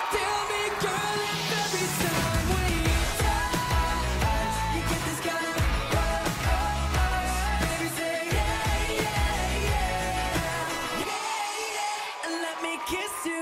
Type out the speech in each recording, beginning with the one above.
Tell me, girl, if every time we touch, you get this kind of rush. Baby, say yeah, yeah, yeah, yeah, and let me kiss you.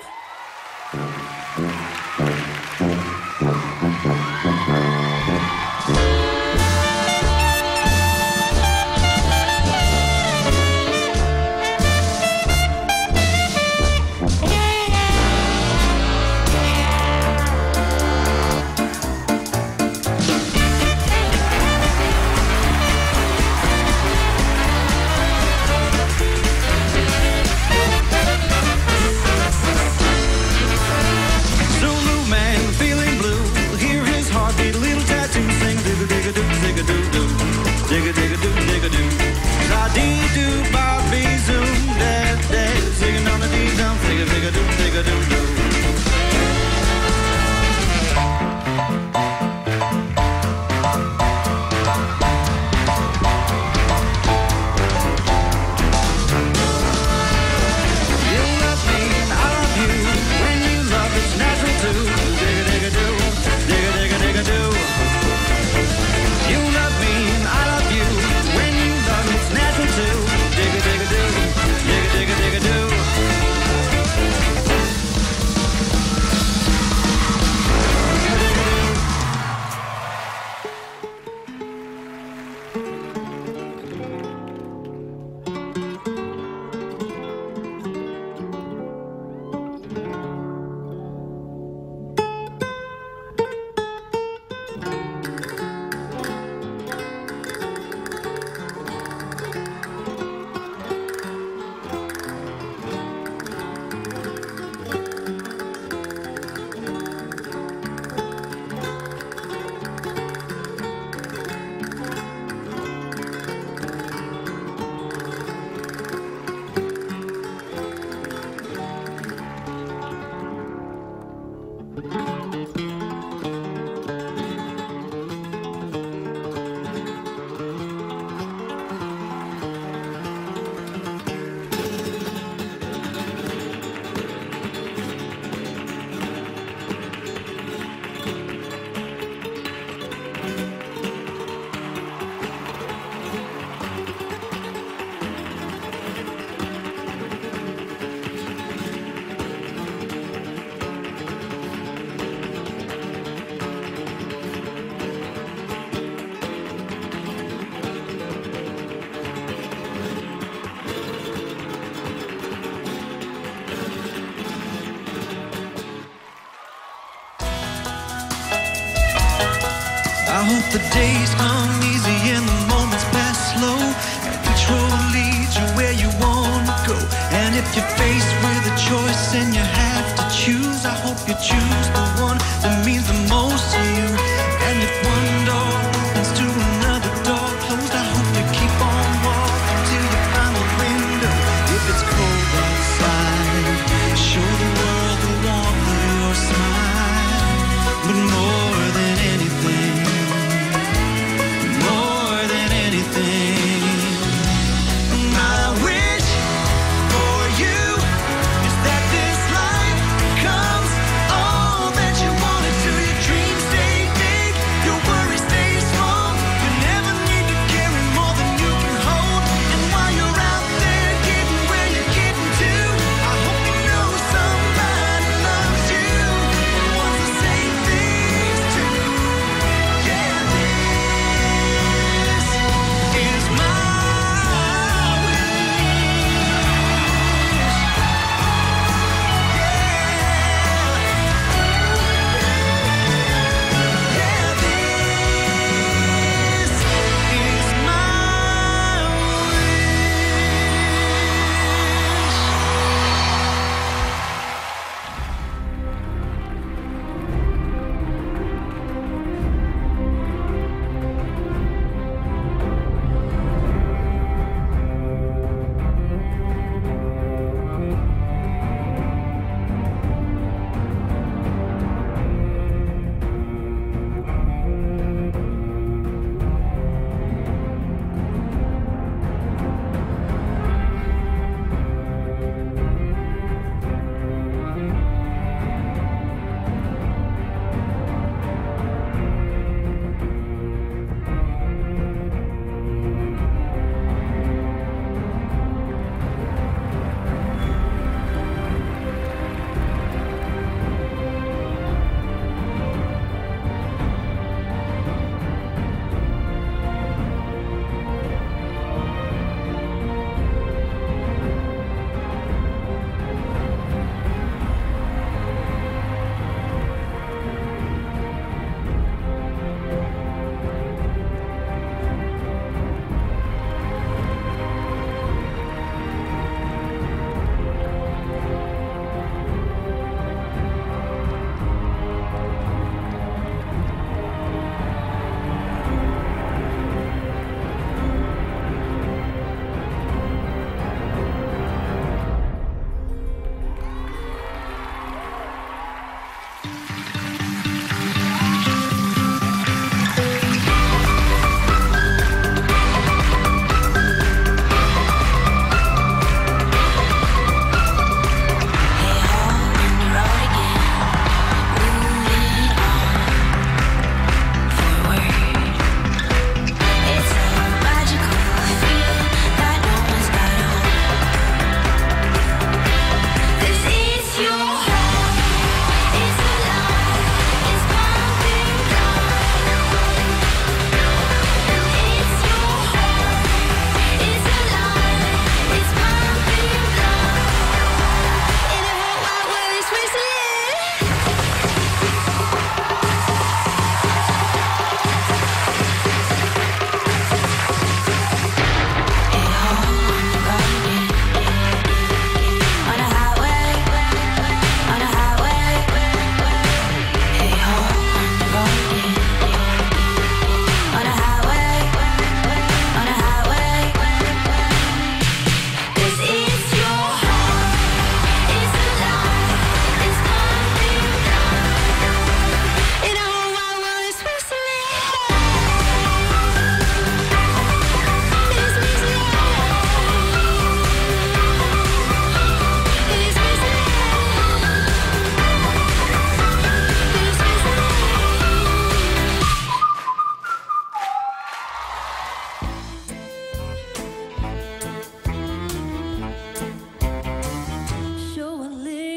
I hope the days come easy and the moments pass slow, and each road leads you where you want to go. And if you're faced with a choice and you have to choose, I hope you choose the one that means the most to you. And if one door opens to another door closed, I hope you keep on walking till you find the window. If it's cold outside, show the world the warmth of your smile. But more than anything, I wish for you is that this life comes all that you wanted to. You dream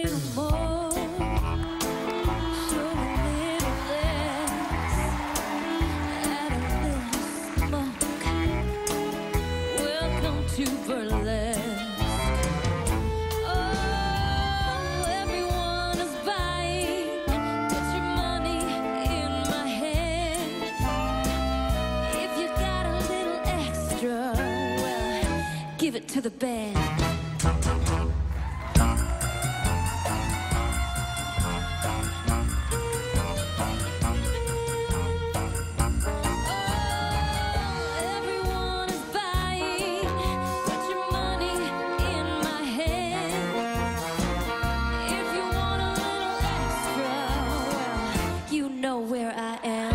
little more, show a little less, add a little smoke. Welcome to burlesque. Oh, everyone is buying. Put your money in my hand. If you got a little extra, well, give it to the band. Everyone is buying. Put your money in my hand. If you want a little extra, well, you know where I am.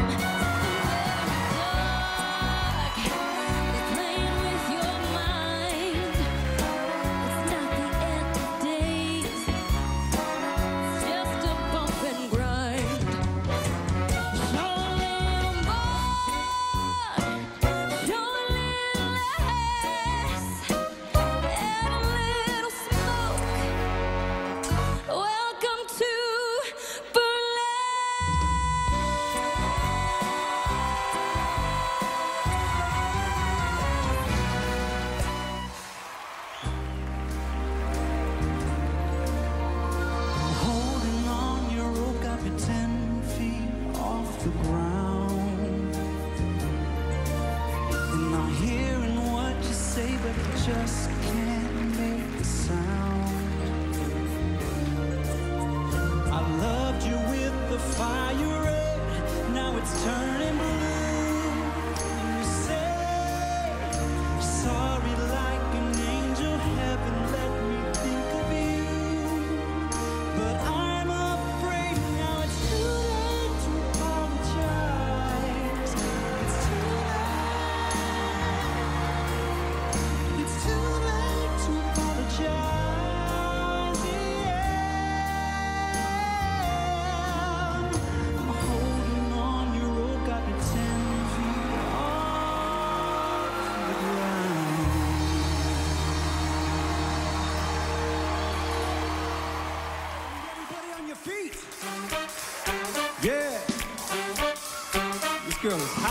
They're playing with your mind. It's not the end of days. It's just a bump and grind. Show a little more, show a little less, add a little smoke. Welcome to Holding on your rope got me 10 feet off the ground. And I'm hearing what you say, but I just can't make the sound. I loved you with the fire red, now it's turning blue. And you say, sorry like an angel, heaven let me think of you. But I'm afraid now it's too late to apologize. It's too late. It's too late to apologize. Yeah. I'm holding on your rope, got me 10 feet off the ground. Everybody on your feet. Yeah. This girl is